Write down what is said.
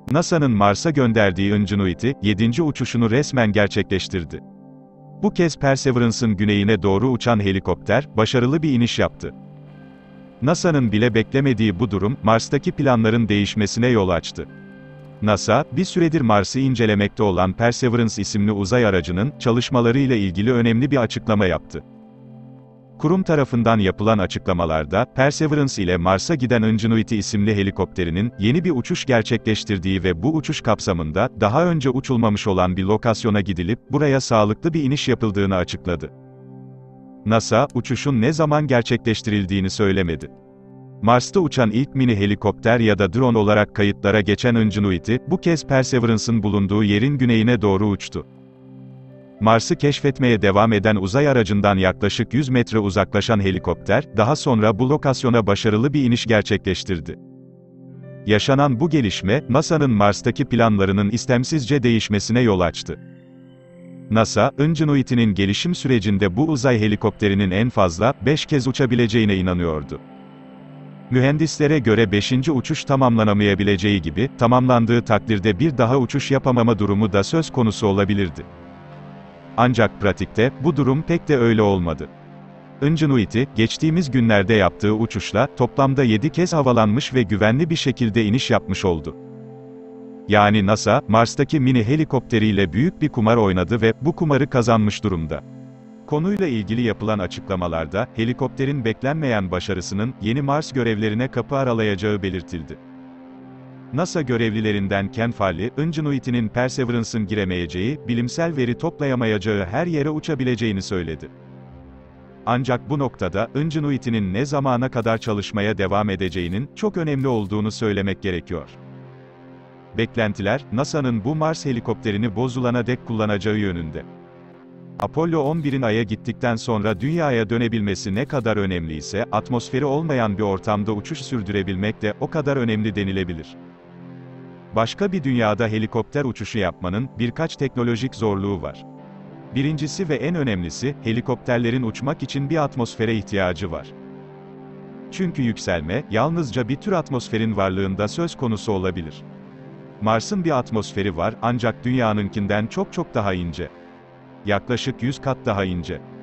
NASA'nın Mars'a gönderdiği Ingenuity, 7. uçuşunu resmen gerçekleştirdi. Bu kez Perseverance'ın güneyine doğru uçan helikopter, başarılı bir iniş yaptı. NASA'nın bile beklemediği bu durum, Mars'taki planların değişmesine yol açtı. NASA, bir süredir Mars'ı incelemekte olan Perseverance isimli uzay aracının, çalışmalarıyla ilgili önemli bir açıklama yaptı. Kurum tarafından yapılan açıklamalarda, Perseverance ile Mars'a giden Ingenuity isimli helikopterinin, yeni bir uçuş gerçekleştirdiği ve bu uçuş kapsamında, daha önce uçulmamış olan bir lokasyona gidilip, buraya sağlıklı bir iniş yapıldığını açıkladı. NASA, uçuşun ne zaman gerçekleştirildiğini söylemedi. Mars'ta uçan ilk mini helikopter ya da drone olarak kayıtlara geçen Ingenuity, bu kez Perseverance'ın bulunduğu yerin güneyine doğru uçtu. Mars'ı keşfetmeye devam eden uzay aracından yaklaşık 100 metre uzaklaşan helikopter, daha sonra bu lokasyona başarılı bir iniş gerçekleştirdi. Yaşanan bu gelişme, NASA'nın Mars'taki planlarının istemsizce değişmesine yol açtı. NASA, Ingenuity'nin gelişim sürecinde bu uzay helikopterinin en fazla 5 kez uçabileceğine inanıyordu. Mühendislere göre 5. uçuş tamamlanamayabileceği gibi, tamamlandığı takdirde bir daha uçuş yapamama durumu da söz konusu olabilirdi. Ancak pratikte, bu durum pek de öyle olmadı. Ingenuity, geçtiğimiz günlerde yaptığı uçuşla, toplamda 7 kez havalanmış ve güvenli bir şekilde iniş yapmış oldu. Yani NASA, Mars'taki mini helikopteriyle büyük bir kumar oynadı ve, bu kumarı kazanmış durumda. Konuyla ilgili yapılan açıklamalarda, helikopterin beklenmeyen başarısının, yeni Mars görevlerine kapı aralayacağı belirtildi. NASA görevlilerinden Ken Farley, Ingenuity'nin Perseverance'ın giremeyeceği, bilimsel veri toplayamayacağı her yere uçabileceğini söyledi. Ancak bu noktada, Ingenuity'nin ne zamana kadar çalışmaya devam edeceğinin, çok önemli olduğunu söylemek gerekiyor. Beklentiler, NASA'nın bu Mars helikopterini bozulana dek kullanacağı yönünde. Apollo 11'in Ay'a gittikten sonra Dünya'ya dönebilmesi ne kadar önemliyse, atmosferi olmayan bir ortamda uçuş sürdürebilmek de, o kadar önemli denilebilir. Başka bir dünyada helikopter uçuşu yapmanın, birkaç teknolojik zorluğu var. Birincisi ve en önemlisi, helikopterlerin uçmak için bir atmosfere ihtiyacı var. Çünkü yükselme, yalnızca bir tür atmosferin varlığında söz konusu olabilir. Mars'ın bir atmosferi var, ancak Dünya'nınkinden çok daha ince. Yaklaşık 100 kat daha ince.